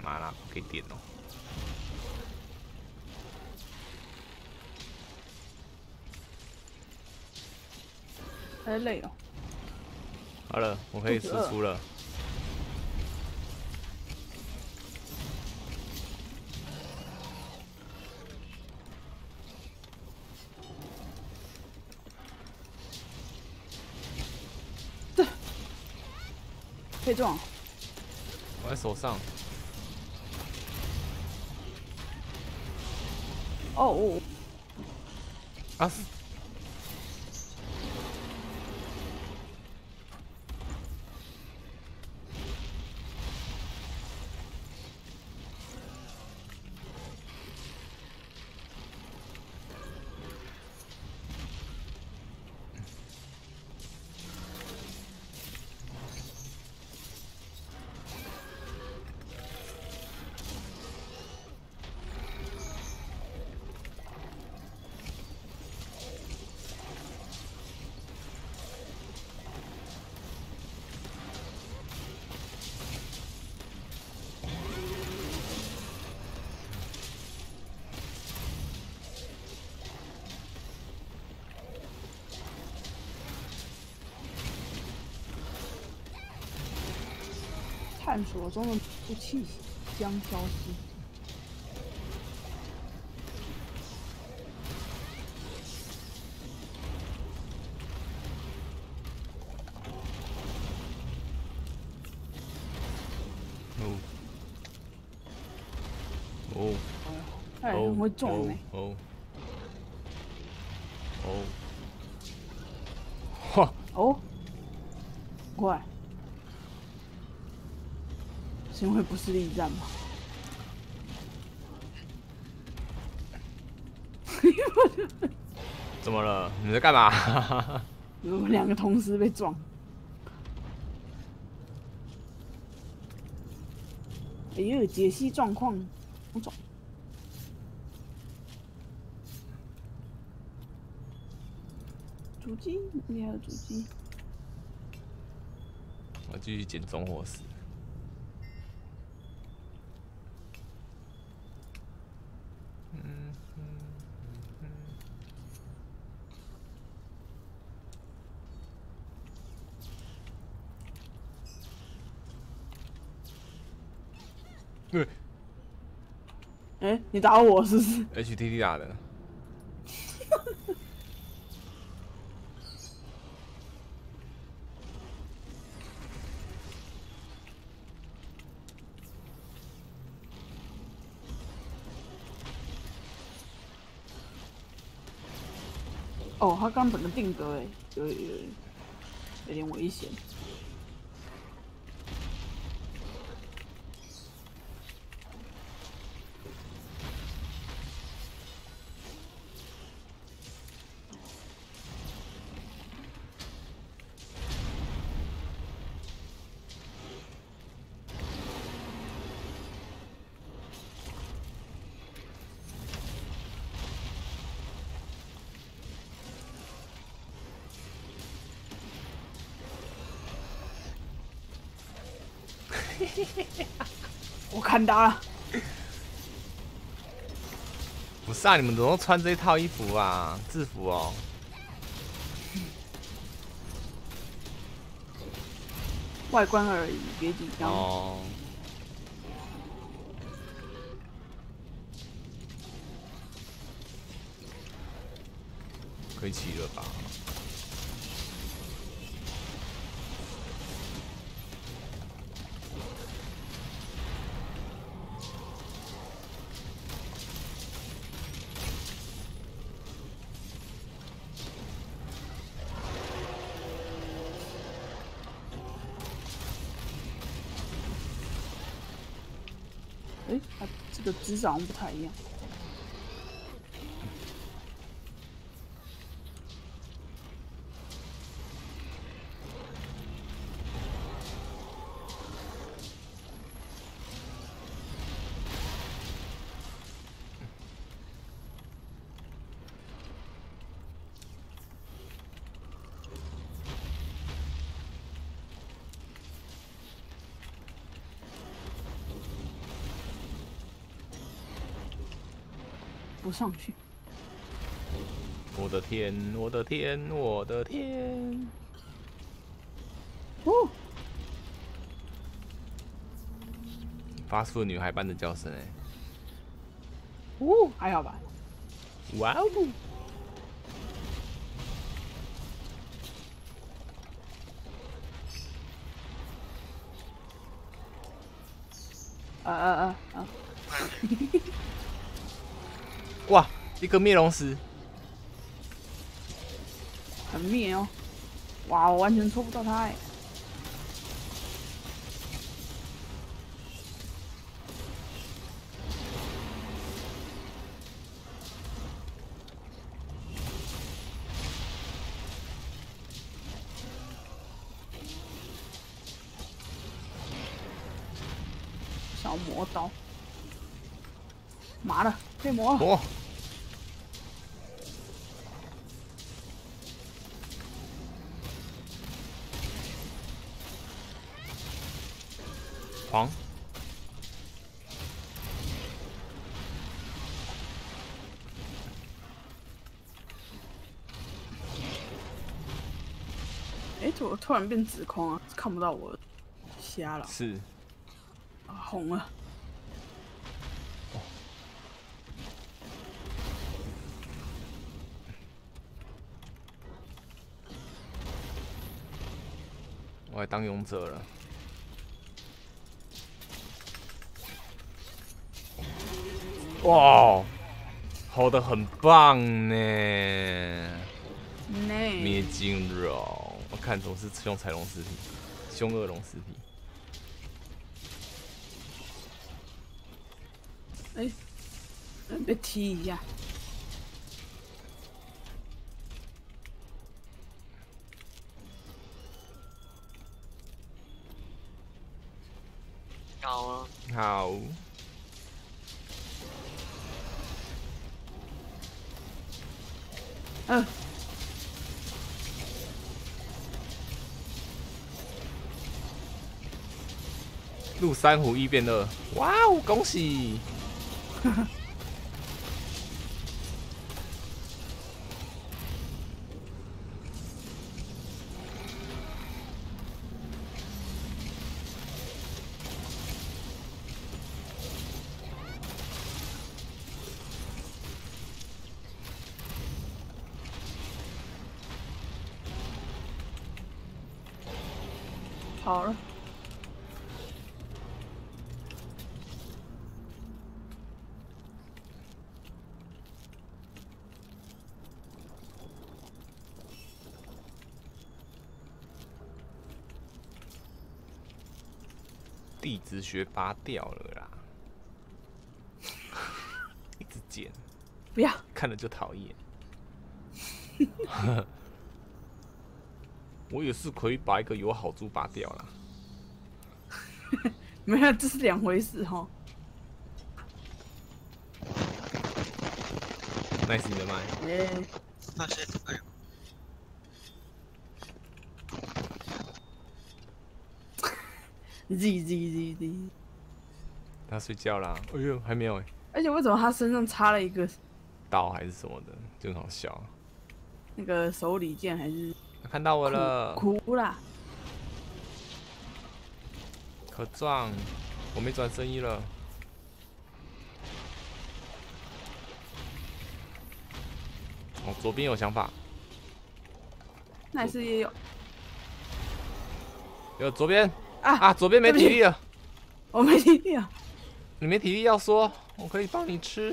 玛纳可以点哦。 太累了。 好了，我可以输出了。 可以撞。 我在手上。 哦。 啊！ 探索中的不气息将消失。 哦。 哎，很会撞哎。 哦。嚯！ 哦。快！是因为不是力战吗？ 怎么了？你在干嘛？ 我们两个同时被撞。哎呦，解析状况，好爽！主机，那里还有主机。 我继续捡中火石。对。 哎，你打我是不是 ？HTT 打的。 哦，他刚本的定格哎，有点危险。我看到了。 不是啊，你们怎么都穿这一套衣服啊？制服哦。 外观而已，别紧张。 哦。可以骑了吧？ 哎，它这个姿势好像不太一样。 不上去。 我的天，我的天，我的天！ 哦， 发出了女孩般的叫声哎！ 哦，还好吧。 哇哦！哇，一个灭龙石， 很灭哦！哇，我完全戳不到他哎。小魔刀，麻的，被磨了。 哦，黄， 哎，怎么突然变紫空啊？看不到我，瞎了。 是啊，红了。 我来当勇者了。哇，吼得很棒呢！灭金龙，我看总是凶彩龙尸体，凶恶龙尸体。 哎，被踢一下。 好啊， 好，陆珊瑚1变2，哇哦，恭喜！ 好了。 地质学拔掉了啦，一直剪， 不要， 看了就讨厌。我也是可以把一个有好猪拔掉啦。 没有，这是两回事哈。 nice 你的麦。 那些哎呦， Z， 他睡觉啦。哎呦，还没有哎。 而且为什么他身上插了一个刀还是什么的，就很好笑。 那个手里剑还是看到我了， 哭啦？ 可撞，我没转身衣了。哦，左边有想法， 那还是也有有左边啊， 左边没体力了。 我没体力啊。 你没体力要说，我可以帮你吃。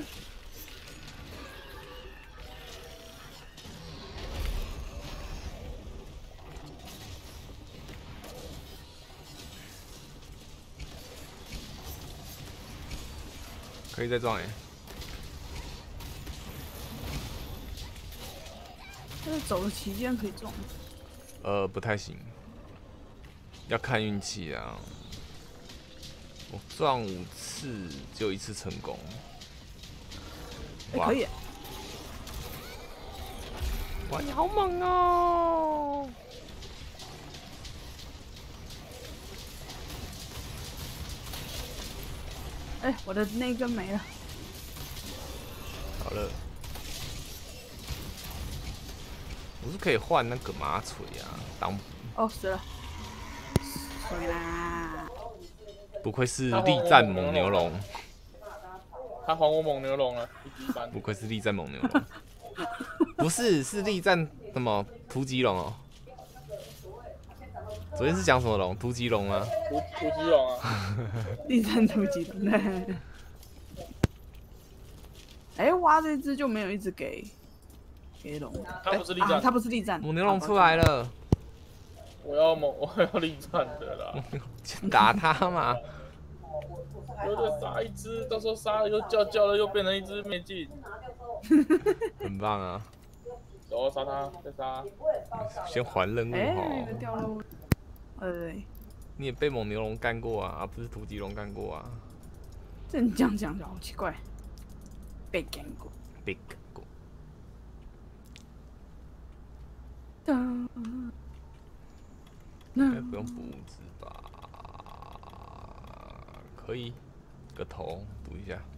可以再撞哎、 但是走的期间可以撞。 不太行，要看运气啊。我撞5次，只有1次成功。 可以。 哇，你好猛哦！ 我的那根没了。 好了，我是可以换那个马锤啊，当补。 哦，死了，水啦！ 不愧是力战猛牛龙， 他还我猛牛龙了，一般。 不愧是力战猛牛龙，不是是力战什么突击龙哦。昨天是讲什么龙？突击龙吗？ 突击龙啊！ 力战突击龙。哎，挖这只就没有一直给龙。 他不是力战， 他不是力战。 猛牛龙出来了， 我要力战的啦！ 打他嘛！ 又再杀一只，到时候杀了又叫了，又变成一只灭尽。 很棒啊！ 走，杀他，再杀。 先还任务哎， 哈。 掉了。对。 你也被猛牛龙干过啊，而不是突击龙干过啊。 这你这样讲就好奇怪。被干过。 被干过。应该不用补物资吧？可以，个头补一下。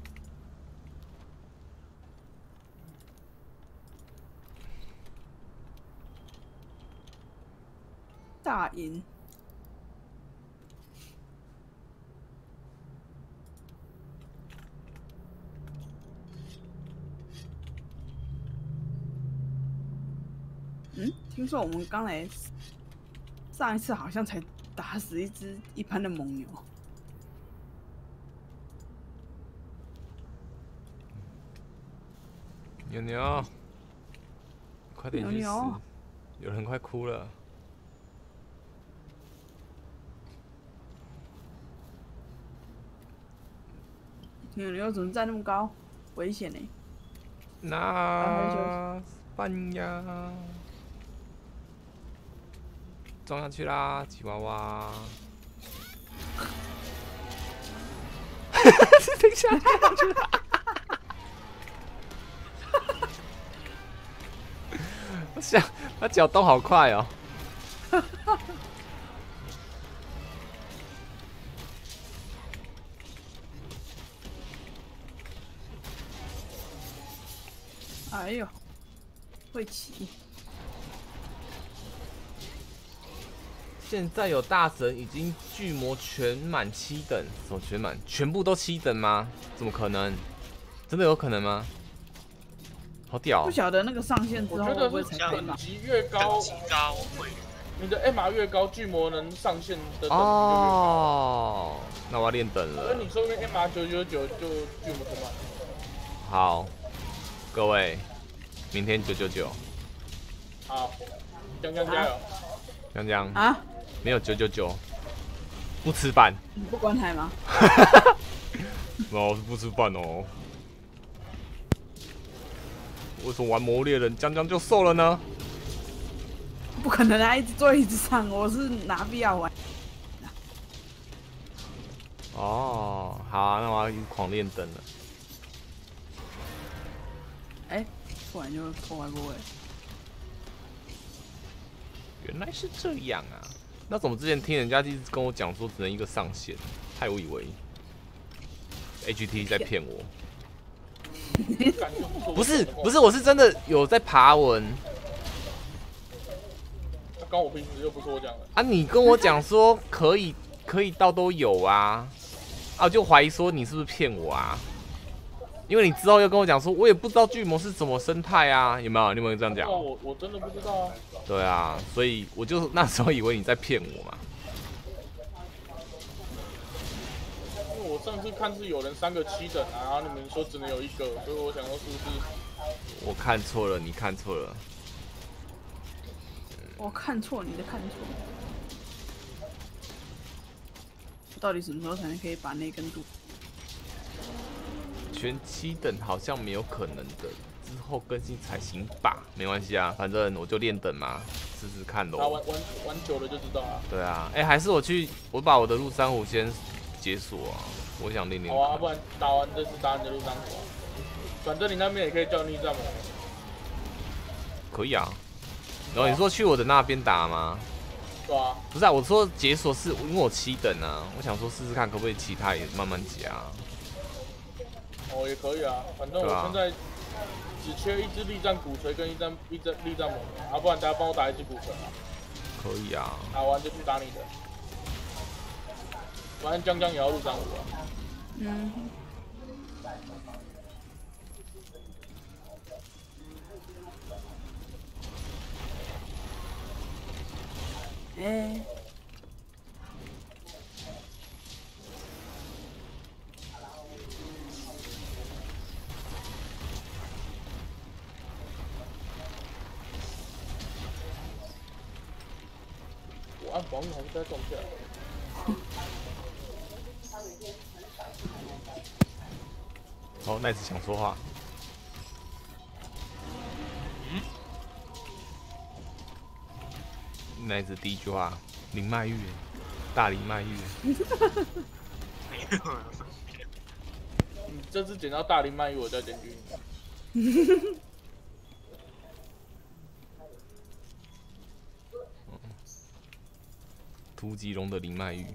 大赢。听说我们刚来上一次好像才打死一只一般的猛牛。 牛牛，快点去死！ 牛有人快哭了。 牛怎么站那么高？危险呢！ 那半呀，撞下去啦，吉娃娃！等一下，撞下去了！我想，他脚动好快哦。 哎呦，会骑！ 现在有大神已经巨魔全满7等，什么全满？全部都7等吗？怎么可能？真的有可能吗？好屌、 不晓得那个上线之后会不会才等变嘛？ 级越高，你的 MR 越高，巨魔能上线的等级就越高。 哦，那我要练等了。 所以你说那 MR 999就巨魔全满。 好，各位，明天999。 好，江江加油！ 江江啊？ 没有999，不吃饭。 你不关台吗？ 我是不吃饭哦。为什么玩魔猎人江江就瘦了呢？ 不可能啊！一直做一直上，我是拿必要玩。 哦，好啊，那我要狂练灯了。 哎，突然就破坏不会。 原来是这样啊！那怎么之前听人家一直跟我讲说只能一个上限，害我以为 HT 在骗我。不是，我是真的有在爬文。 关我屁事，又不是我讲的。 啊，你跟我讲说可以到都有啊，啊，我就怀疑说你是不是骗我啊？因为你之后又跟我讲说，我也不知道巨魔是怎么生态啊，有没有？你有没有这样讲？ 我真的不知道啊。 对啊，所以我就那时候以为你在骗我嘛。 因为我上次看是有人3个7等啊，然后你们说只能有1个，所以我想说是不是？ 我看错了，你看错了。 我看错，你的看错。到底什么时候才能可以把那根度？ 全7等好像没有可能的，之后更新才行吧？没关系啊，反正我就练等嘛，试试看喽。 玩久了就知道啊。 对啊，还是我把我的陆珊瑚先解锁啊，我想练练。 好啊，不然打完这次打你的陆珊瑚啊，反正你那边也可以叫逆战嘛。 可以啊。然后你说去我的那边打吗？ 对啊。 不是啊，我说解锁是因为我7等啊，我想说试试看可不可以其他也慢慢加。 哦，也可以啊，反正我现在只缺一只力战鼓槌跟一张力战猛龙，不然大家帮我打一只鼓槌啊。 可以啊。 打完就去打你的。反正江江也要入战五啊。 嗯。哎。 我按防御还是该撞下来。 哦，奈子想说话。奈子第一句话，林麦玉，大林麦玉。 你这次捡到大林麦玉，我再检举你。 突击龙的林麦玉。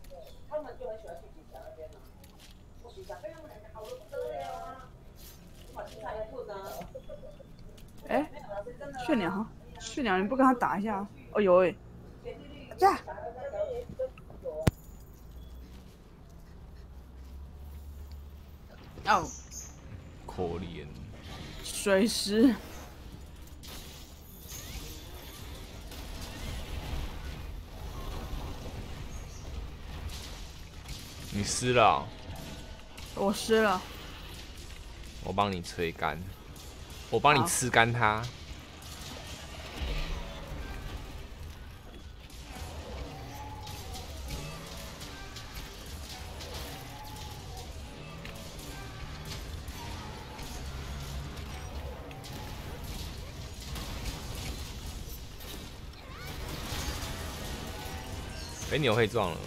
哎，血鸟，血鸟，你不跟他打一下？哦有哎，这样。哦， 可怜。 水石。 你湿了哦、 我湿了。 我帮你吹干，我帮你吃干它。哎，你有会撞了。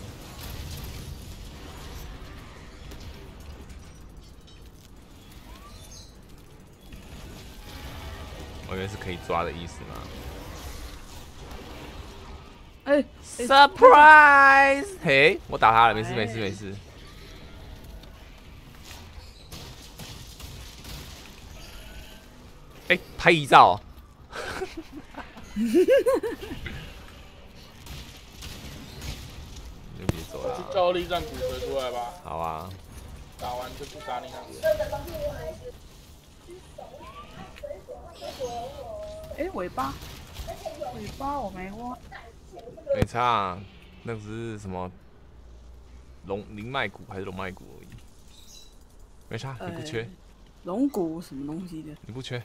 我以为是可以抓的意思嘛。 哎 ，surprise！ 嘿，我打他了，没事没事没事。哎，拍遗照。就别走了。 去叫力战鼓槌出来吧。 好啊。 打完就去打你那边。 哎，尾巴，尾巴我没挖。 没差、啊，那个是什么灵脉骨还是龙脉骨而已，没差，你不缺。 龙骨什么东西的？ 你不缺。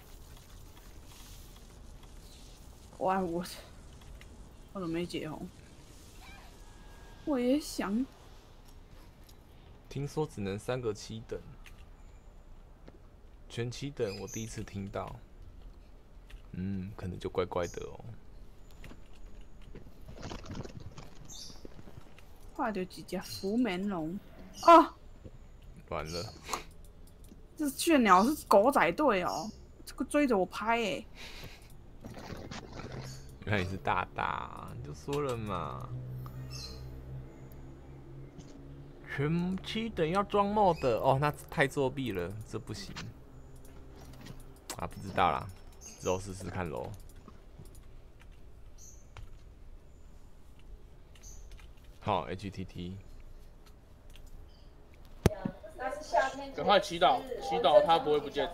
哇，我怎么没解红？我也想。 听说只能3个7等，全7等我第一次听到。可能就怪怪的哦。 画着几只福门龙啊！ 完了， 这血鸟是狗仔队哦，这个追着我拍哎！ 原来你是大大，你就说了嘛。全7等要装 mod 哦，那太作弊了，这不行。啊，不知道啦，之后试试看喽。好 ，HTT。 赶快祈祷，祈祷他不会不见。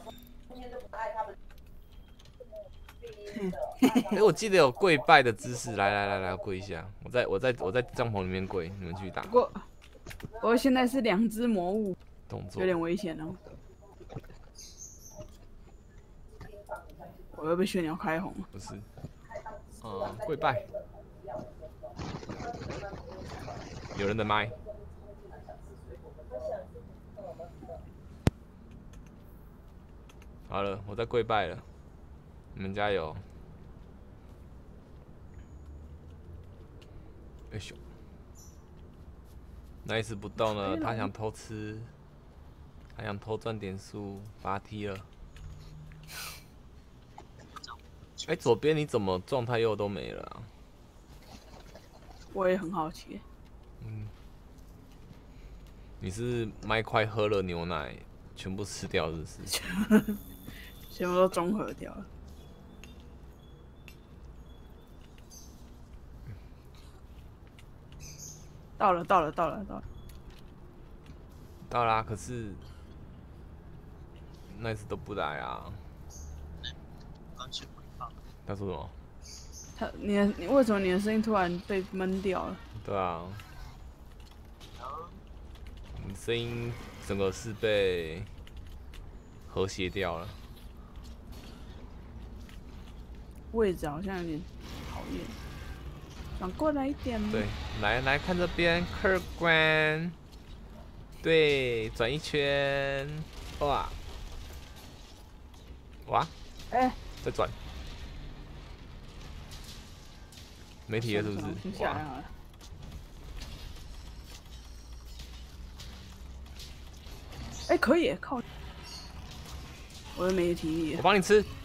哎，我记得有跪拜的姿势，来，跪一下。我在帐篷里面跪，你们去打。 我现在是2只魔物， 动作有点危险哦。我又被血鸟开红了。 不是，跪拜。有人的麦。好了，我在跪拜了，你们加油！哎咻，那一次不动了，他想偷吃，他想偷赚点数，把他踢了。哎，左边你怎么状态又都没了啊？ 我也很好奇。 你是麦块喝了牛奶，全部吃掉，是不是？ 全部都综合掉了。到了。 到啦，可是那一次都不来啊。 刚去回放， 他说什么？ 你为什么你的声音突然被闷掉了？ 对啊，你声音整个是被和谐掉了。 位置好像有点讨厌，转过来一点。 对，来看这边，客官。对，转一圈，哇， 哎， 再转，没体了是不是？ 停下来好了。哎，可以，靠！我又没体力了。 我帮你吃。